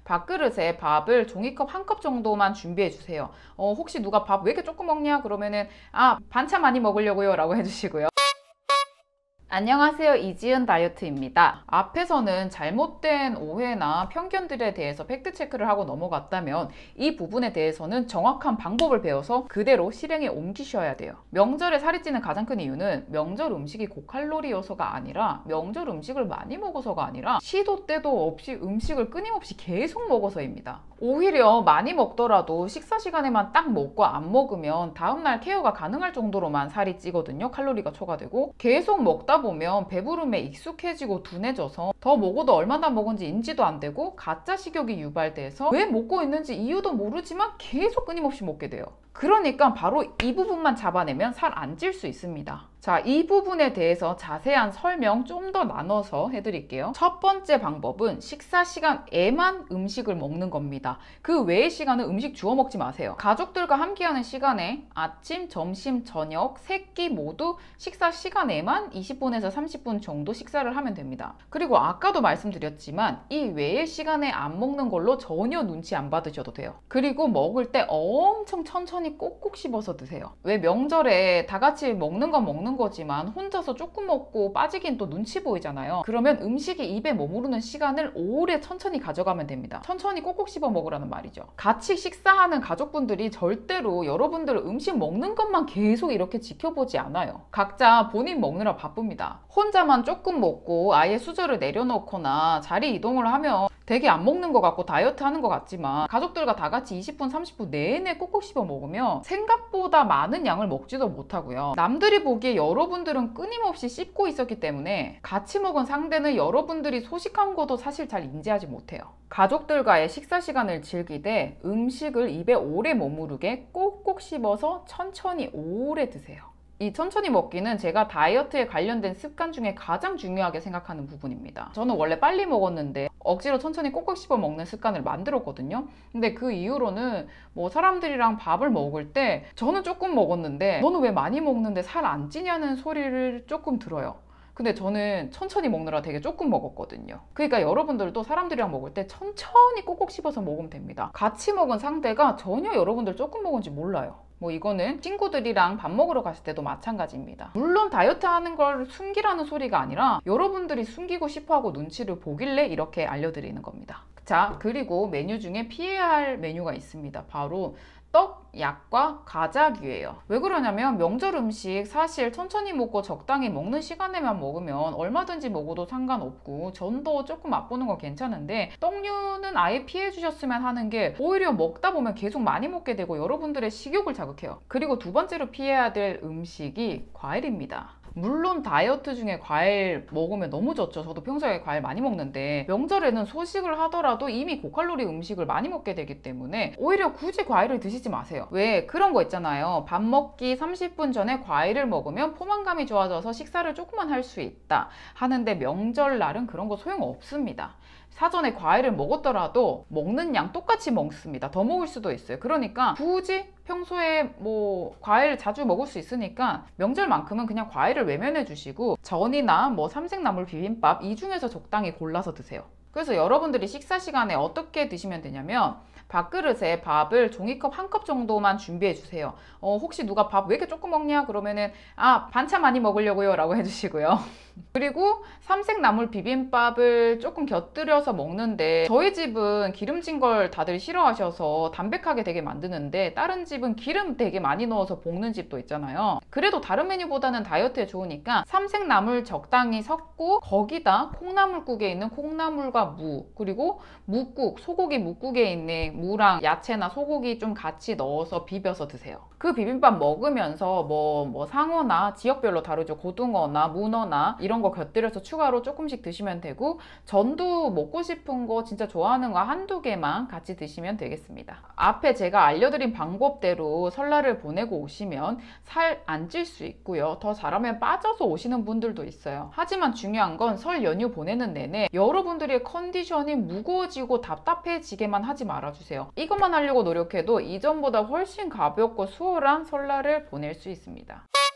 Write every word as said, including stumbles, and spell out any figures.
밥그릇에 밥을 종이컵 한 컵 정도만 준비해 주세요. 어, 혹시 누가 밥 왜 이렇게 조금 먹냐? 그러면은 아, 반찬 많이 먹으려고요 라고 해주시고요. 안녕하세요, 이지은 다이어트입니다. 앞에서는 잘못된 오해나 편견들에 대해서 팩트체크를 하고 넘어갔다면 이 부분에 대해서는 정확한 방법을 배워서 그대로 실행에 옮기셔야 돼요. 명절에 살이 찌는 가장 큰 이유는 명절 음식이 고칼로리여서가 아니라 명절 음식을 많이 먹어서가 아니라 시도 때도 없이 음식을 끊임없이 계속 먹어서입니다. 오히려 많이 먹더라도 식사 시간에만 딱 먹고 안 먹으면 다음날 케어가 가능할 정도로만 살이 찌거든요. 칼로리가 초과되고 계속 먹다 보면 배부름에 익숙해지고 둔해져서 더 먹어도 얼마나 먹은지 인지도 안 되고 가짜 식욕이 유발돼서 왜 먹고 있는지 이유도 모르지만 계속 끊임없이 먹게 돼요. 그러니까 바로 이 부분만 잡아내면 살 안 찔 수 있습니다. 자, 이 부분에 대해서 자세한 설명 좀 더 나눠서 해드릴게요. 첫 번째 방법은 식사 시간에만 음식을 먹는 겁니다. 그 외의 시간은 음식 주워 먹지 마세요. 가족들과 함께하는 시간에 아침, 점심, 저녁 세 끼 모두 식사 시간에만 이십 분에서 삼십 분 정도 식사를 하면 됩니다. 그리고 아까도 말씀드렸지만 이 외의 시간에 안 먹는 걸로 전혀 눈치 안 받으셔도 돼요. 그리고 먹을 때 엄청 천천히 꼭꼭 씹어서 드세요. 왜 명절에 다 같이 먹는 건 먹는 거지만 혼자서 조금 먹고 빠지긴 또 눈치 보이잖아요. 그러면 음식이 입에 머무르는 시간을 오래 천천히 가져가면 됩니다. 천천히 꼭꼭 씹어 먹으라는 말이죠. 같이 식사하는 가족분들이 절대로 여러분들 음식 먹는 것만 계속 이렇게 지켜보지 않아요. 각자 본인 먹느라 바쁩니다. 혼자만 조금 먹고 아예 수저를 내려놓거나 자리 이동을 하면 되게 안 먹는 것 같고 다이어트 하는 것 같지만 가족들과 다 같이 이십 분, 삼십 분 내내 꼭꼭 씹어 먹으면 생각보다 많은 양을 먹지도 못하고요. 남들이 보기에 여러분들은 끊임없이 씹고 있었기 때문에 같이 먹은 상대는 여러분들이 소식한 것도 사실 잘 인지하지 못해요. 가족들과의 식사 시간을 즐기되 음식을 입에 오래 머무르게 꼭꼭 씹어서 천천히 오래 드세요. 이 천천히 먹기는 제가 다이어트에 관련된 습관 중에 가장 중요하게 생각하는 부분입니다. 저는 원래 빨리 먹었는데 억지로 천천히 꼭꼭 씹어 먹는 습관을 만들었거든요. 근데 그 이후로는 뭐 사람들이랑 밥을 먹을 때 저는 조금 먹었는데 너는 왜 많이 먹는데 살 안 찌냐는 소리를 조금 들어요. 근데 저는 천천히 먹느라 되게 조금 먹었거든요. 그러니까 여러분들도 사람들이랑 먹을 때 천천히 꼭꼭 씹어서 먹으면 됩니다. 같이 먹은 상대가 전혀 여러분들 조금 먹은지 몰라요. 뭐 이거는 친구들이랑 밥 먹으러 갔을 때도 마찬가지입니다. 물론 다이어트 하는 걸 숨기라는 소리가 아니라 여러분들이 숨기고 싶어하고 눈치를 보길래 이렇게 알려드리는 겁니다. 자, 그리고 메뉴 중에 피해야 할 메뉴가 있습니다. 바로 떡, 약과 과자류예요. 왜 그러냐면 명절 음식 사실 천천히 먹고 적당히 먹는 시간에만 먹으면 얼마든지 먹어도 상관없고 전도 조금 맛보는 건 괜찮은데 떡류는 아예 피해 주셨으면 하는 게 오히려 먹다 보면 계속 많이 먹게 되고 여러분들의 식욕을 자극해요. 그리고 두 번째로 피해야 될 음식이 과일입니다. 물론 다이어트 중에 과일 먹으면 너무 좋죠. 저도 평소에 과일 많이 먹는데 명절에는 소식을 하더라도 이미 고칼로리 음식을 많이 먹게 되기 때문에 오히려 굳이 과일을 드시지 마세요. 왜 그런 거 있잖아요. 밥 먹기 삼십 분 전에 과일을 먹으면 포만감이 좋아져서 식사를 조금만 할 수 있다 하는데 명절날은 그런 거 소용없습니다. 사전에 과일을 먹었더라도 먹는 양 똑같이 먹습니다. 더 먹을 수도 있어요. 그러니까 굳이 평소에 뭐 과일을 자주 먹을 수 있으니까 명절만큼은 그냥 과일을 외면해 주시고 전이나 뭐 삼색나물 비빔밥 이 중에서 적당히 골라서 드세요. 그래서 여러분들이 식사 시간에 어떻게 드시면 되냐면 밥그릇에 밥을 종이컵 한 컵 정도만 준비해 주세요. 어, 혹시 누가 밥 왜 이렇게 조금 먹냐? 그러면은 아, 반찬 많이 먹으려고요 라고 해주시고요. 그리고 삼색나물 비빔밥을 조금 곁들여서 먹는데 저희 집은 기름진 걸 다들 싫어하셔서 담백하게 되게 만드는데 다른 집은 기름 되게 많이 넣어서 볶는 집도 있잖아요. 그래도 다른 메뉴보다는 다이어트에 좋으니까 삼색나물 적당히 섞고 거기다 콩나물국에 있는 콩나물과 무 그리고 묵국, 소고기 묵국에 있는 무랑 야채나 소고기 좀 같이 넣어서 비벼서 드세요. 그 비빔밥 먹으면서 뭐, 뭐 상어나 지역별로 다르죠. 고등어나 문어나 이런 거 곁들여서 추가로 조금씩 드시면 되고 전도 먹고 싶은 거 진짜 좋아하는 거 한두 개만 같이 드시면 되겠습니다. 앞에 제가 알려드린 방법대로 설날을 보내고 오시면 살 안 찔 수 있고요. 더 잘하면 빠져서 오시는 분들도 있어요. 하지만 중요한 건 설 연휴 보내는 내내 여러분들의 컨디션이 무거워지고 답답해지게만 하지 말아주세요. 이것만 하려고 노력해도 이전보다 훨씬 가볍고 수월한 설날을 보낼 수 있습니다.